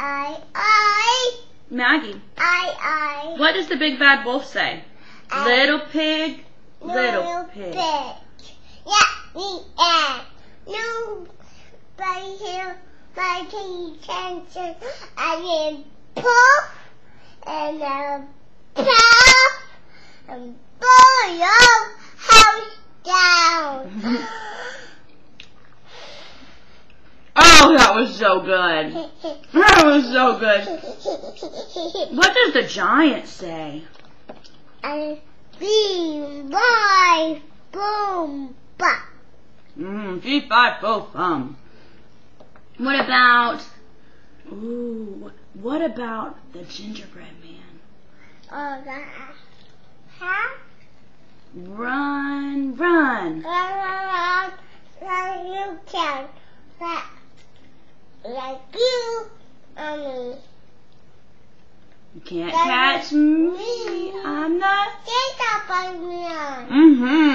I. Maggie. I. What does the big bad wolf say? Little pig, little pig. Yeah, me and nobody here my attention. I am puff and a puff and blow your house down. Oh, that was so good. That was so good. What does the giant say? And beam, bye, boom, bop. 3, 5, 4, What about? Ooh, what about the gingerbread man? Oh, that. Huh? Run, run. You can. Like you and me. You can't catch me. I'm not. Get up on me. Mm-hmm.